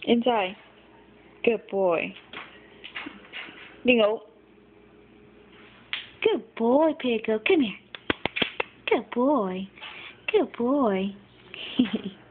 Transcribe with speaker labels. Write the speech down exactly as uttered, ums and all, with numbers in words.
Speaker 1: Inside. Good boy. Đi ngủ. Good boy, Pickle. Come here. Good boy. Good boy.